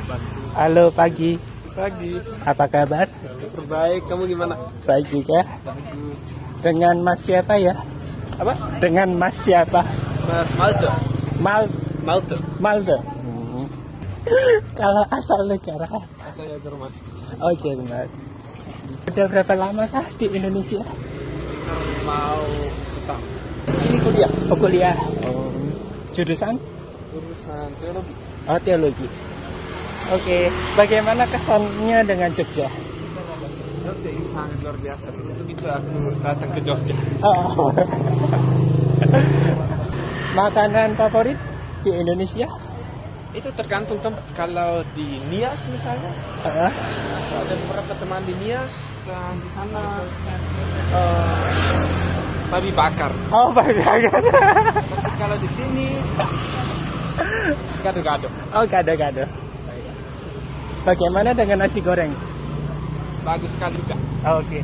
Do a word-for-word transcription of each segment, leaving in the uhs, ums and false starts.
bantu. Halo, pagi. Pagi. Apa kabar? Baik, kamu gimana? Baik juga. Bagus. Dengan Mas siapa ya? Apa? Dengan Mas siapa? Mas Malte. Mal Malte. Malde. Hmm. Kalau asal negara? Asalnya Jerman. Oh, Jerman. Udah berapa lama kah di Indonesia? Mau setahun. Ini kuliah. Oh, kuliah. Oh. Jurusan? Urusan teologi. Oh, teologi. Oke, bagaimana kesannya dengan Jogja? Jogja ini sangat luar biasa. Untuk itu aku datang ke Jogja. Oh. Makanan favorit di Indonesia? Itu tergantung tempat. Kalau di Nias misalnya, Uh, ada beberapa teman di Nias dan di sana uh, babi bakar. oh, banyak. Tapi kalau di sini gado-gado. Oh, gado-gado. Bagaimana dengan nasi goreng? Bagus sekali juga. Oh, oke.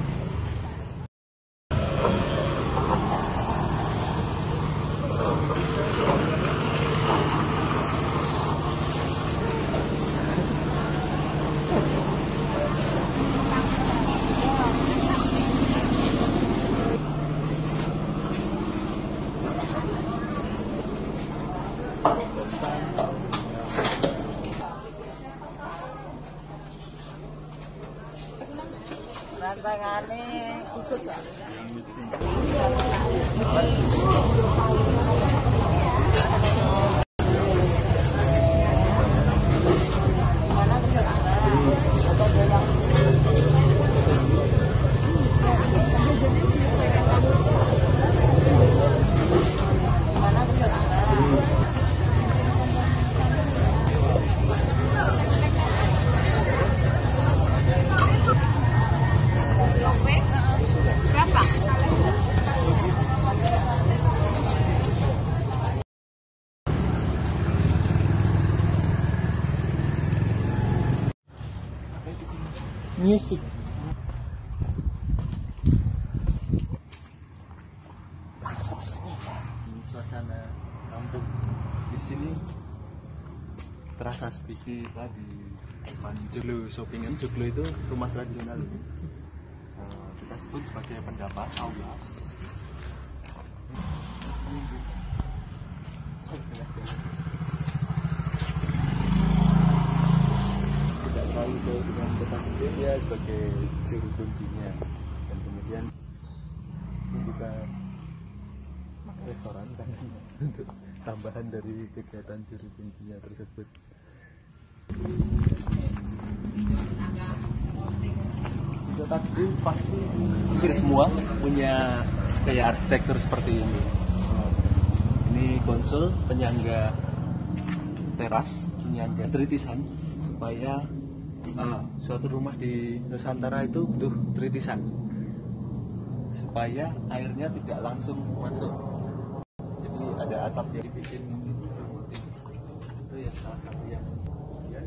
Rantangane ikut ya. Music. Suasana kampung di sini terasa seperti tadi depan Joglo Shoppingan. Joglo itu rumah tradisional, uh, kita sebut sebagai pendapat aula. Tidak terlalu jauh dengan kota gede, dia sebagai juru kuncinya, dan kemudian membuka restoran kan untuk tambahan dari kegiatan juru kuncinya tersebut. Di kota gede pasti hampir semua punya gaya arsitektur seperti ini. Ini konsul, penyangga teras, penyangga tritisan, supaya uh, suatu rumah di Nusantara itu butuh tritisan supaya airnya tidak langsung masuk. Jadi ada atap yang dibikin bermotif. Itu ya salah satu yang kemudian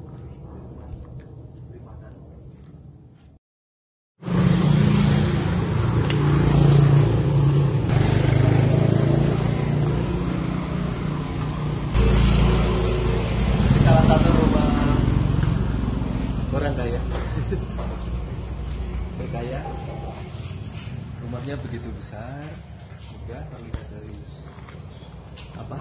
dimakan. Salah satu rumah orang kaya. Berkaya. Rumahnya begitu besar, megah, terlihat dari apa?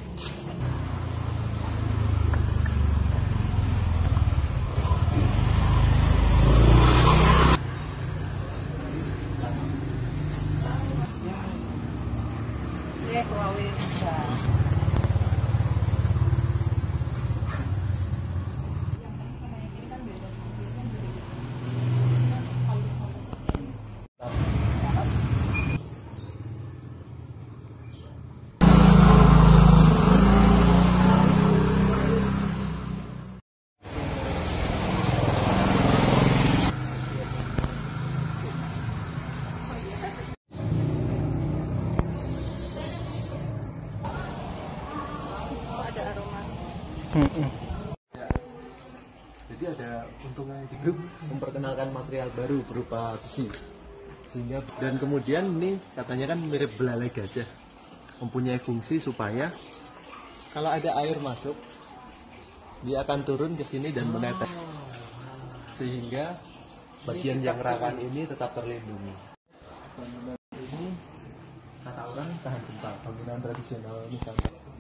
Mm-mm. Ya. Jadi ada untungnya hidup memperkenalkan material baru berupa besi, sehingga dan kemudian ini katanya kan mirip belalai gajah, mempunyai fungsi supaya kalau ada air masuk dia akan turun ke sini dan menetes, sehingga bagian yang rawan ini tetap terlindungi. Bangunan ini kata orang tahan gempa, bangunan tradisional ini kan.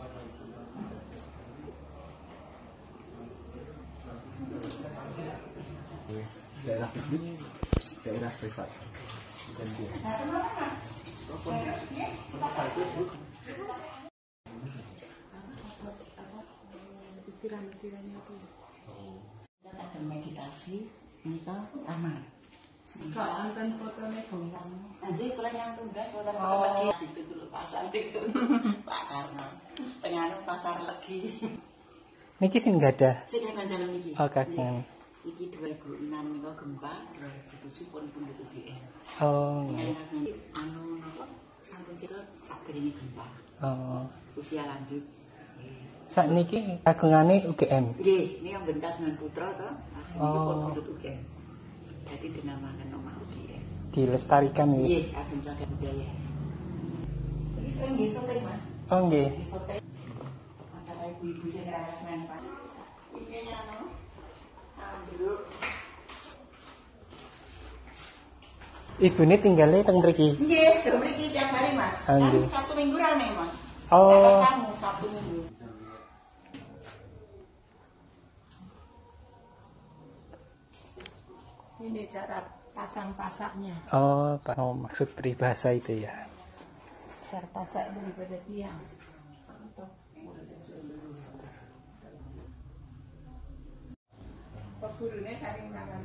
Daerah publik, daerah privat. Dan dia. Ada meditasi, ini kan aman. Soalnya kan fotonya bungang. Nanti kalau yang tugas, kalau lagi itu dulu pasar itu, Pak Karno, pengaruh pasar lagi. Niki sih nggak ada. Sih kan dalam niki. Oh kan. Niki dua ribu enam nih gempa, dua ribu tujuh pun pun U G M. Oh. Anu apa? Sampun sih saat ini gempa. Oh. Usia lanjut. Saat niki kagungane U G M. Nggih, ini yang bentak dengan putra toh. Oh. Pun U G M. Jadi dinamakan nama U G M. Dilestarikan ya. Iya, agung jaga budaya. Ini sering disotek mas. Oh nggih. Disotek. Antara ibu-ibu yang rakyat pak. Ini anu, dulu. Ibu ini tinggalnya teng mriki. Nggih, jam mriki tiap hari mas. Oh, Kan nggih. Sabtu Minggu rame mas. Oh. Tamu Sabtu Minggu. Ini cara pasang-pasaknya. Oh, Pak. Oh, maksud peribahasa itu ya. Besar pasak daripada tiang. Pegurune saling tangan.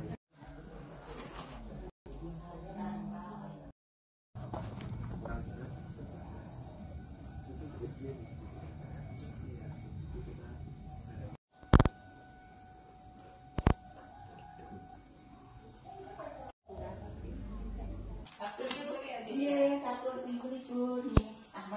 Iya, satu minggu libur nih. Ahmad.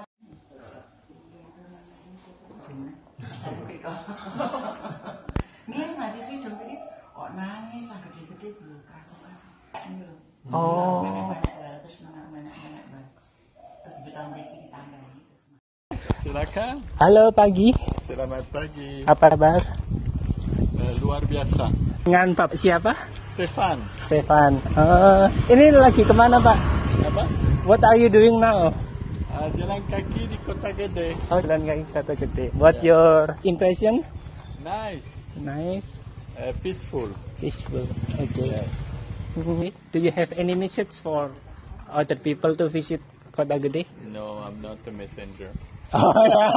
Nih masih sih dong ini kok nangis ah gede-gede belum kerasa kan ini loh. Oh. Banyak-banyak terus mana-mana banyak. Terus kita memiliki tangga. Silakan. Halo pagi. Selamat pagi. Apa kabar? Eh, luar biasa. Dengan Pak siapa? Stefan. Stefan. Uh, ini lagi kemana Pak? Apa? What are you doing now? Uh, jalan kaki di Kota Gede. Oh, jalan kaki Kota Gede. What your impression? Nice. Nice. Uh, peaceful. Peaceful. Okay. Do you have any message for other people to visit Kota Gede? No, I'm not a messenger. Oh,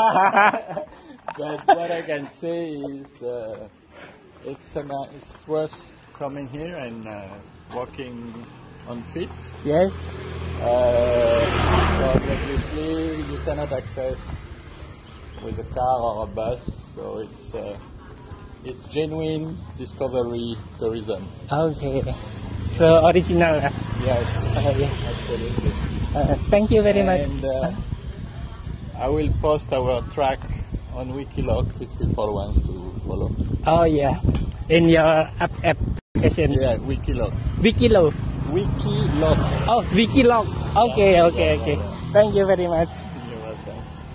But what I can say is uh, it's, a, ni- it's worth coming here and uh, walking on feet. yes. Uh, but obviously you cannot access with a car or a bus, so it's uh, it's genuine discovery tourism. Okay. So original. Uh, Yes, yeah. absolutely. Uh, thank you very much. And uh, I will post our track on Wikiloc if people want to follow. Oh yeah. In your app application. Yeah, Wikiloc. Wikilo. Wikiloc. Oh, Wikilog. Okay, okay, okay. Thank you very much. You're welcome.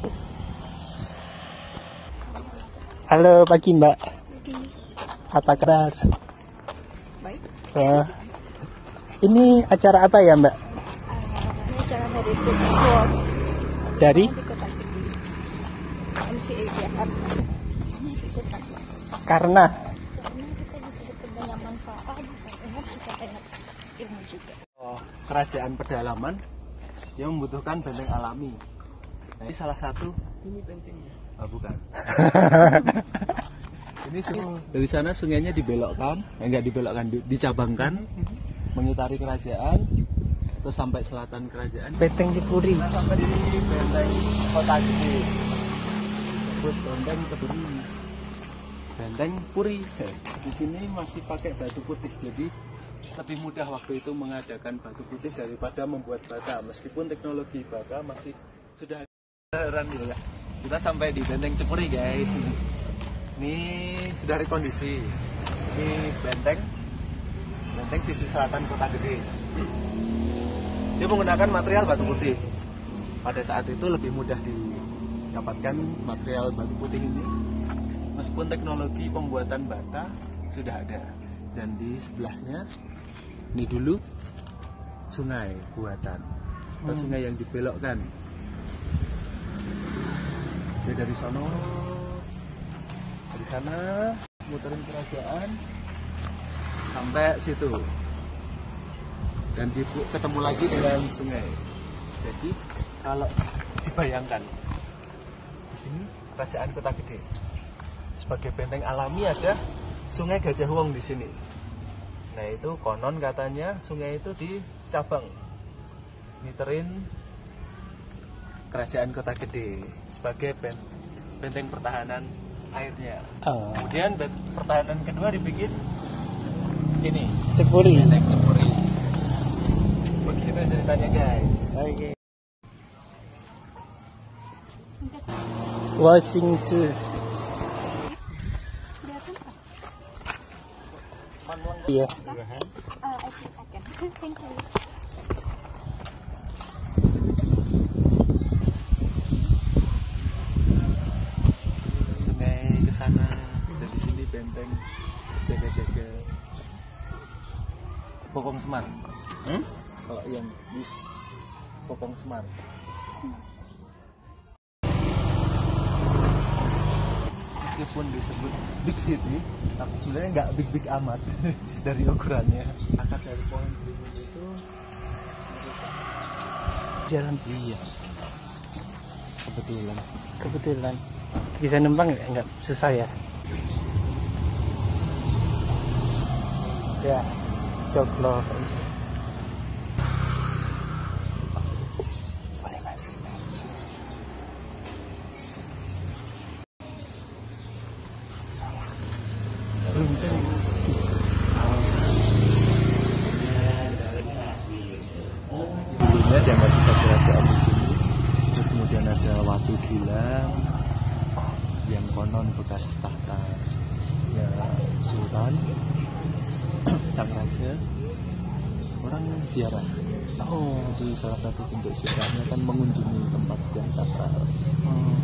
Halo pagi Mbak. Apa kabar? Baik. Uh, ini acara apa ya Mbak? Ini acara dari Food Dari? di Kota Gede. M C A Jakarta. Sama sih ikut aku. Karena Karena kita bisa dapat banyak manfaat, bisa sehat, bisa banyak ilmu juga. Oh, kerajaan pedalaman yang membutuhkan benteng alami. Nah, ini salah satu. Ini bentengnya. Oh, bukan. Ini sungai. Dari sana sungainya dibelokkan, eh, enggak dibelokkan, di- dicabangkan, mengitari kerajaan, terus sampai selatan kerajaan. Benteng Cipuri. Kita sampai di benteng Kota Gede. Disebut benteng Keduri. Benteng Puri. Di sini masih pakai batu putih, jadi lebih mudah waktu itu mengadakan batu putih daripada membuat bata. Meskipun teknologi bata masih sudah heran gitu ya. Kita sampai di benteng Cepuri guys. Ini sudah rekondisi. Ini benteng, benteng sisi selatan Kota Gede. Dia menggunakan material batu putih. Pada saat itu lebih mudah didapatkan material batu putih ini. meskipun teknologi pembuatan bata sudah ada. Dan di sebelahnya ini dulu sungai buatan atau Hmm. sungai yang dibelokkan. Oke, dari sono, dari sana muterin kerajaan sampai situ dan di, ketemu lagi dengan sungai. Jadi kalau dibayangkan di sini kerajaan Kota Gede sebagai benteng alami, ada sungai Gajah Wong di sini. Nah itu konon katanya sungai itu di cabang ngiterin kerajaan Kota Gede sebagai benteng pertahanan airnya. Oh. Kemudian pertahanan kedua dibikin ini Cepuri. benteng Cepuri. Begitu ceritanya guys. Oke. Washing shoes. Iya. Uh, I think I can. Thank you. Sungai ke sana, dari sini benteng jaga-jaga. Popong Semar. Hmm? Kalau yang bis Popong Semar. Meskipun disebut big city, tapi sebenarnya nggak big big amat dari ukurannya. Akar dari pohon beringin itu Jalan. iya, kebetulan. Kebetulan. Bisa numpang nggak? Nggak susah ya? Ya, coklo. Boleh masuk. Dulunya dia nggak bisa kerajaan di sini. Terus kemudian ada Watu Gilang yang konon bekas tahta ya Sultan Sang Raja. Orang ziarah. Oh, jadi salah satu bentuk ziarahnya kan mengunjungi tempat yang sakral. Hmm.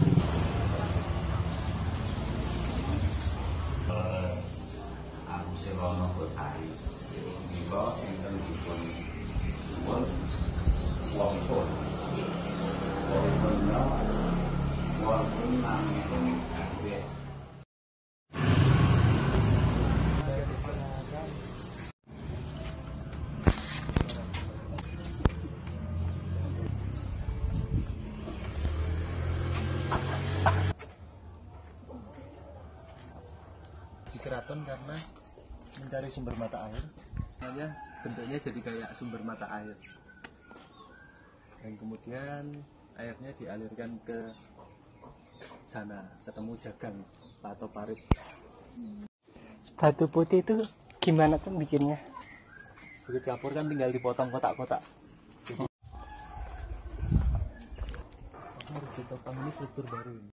Di keraton karena mencari sumber mata air, makanya bentuknya jadi kayak sumber mata air. Dan kemudian airnya dialirkan ke sana, ketemu Jagang atau Parit. Batu putih itu gimana tuh bikinnya? Begitu kapur kan tinggal dipotong kotak-kotak. Jadi harus ditopang, ini struktur baru ini.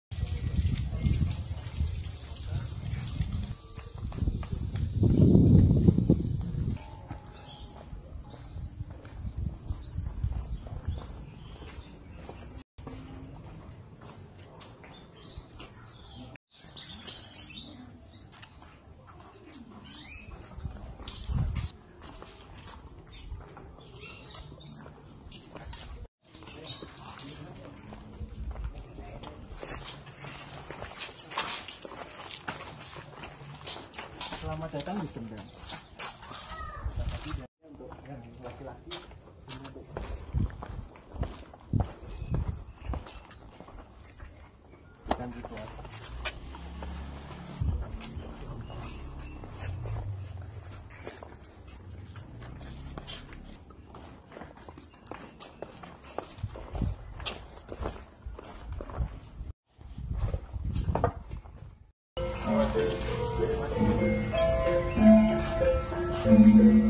Selamat datang di Sendang. Tapi dia untuk yang laki-laki, ini untuk bukan ritual. Thank you.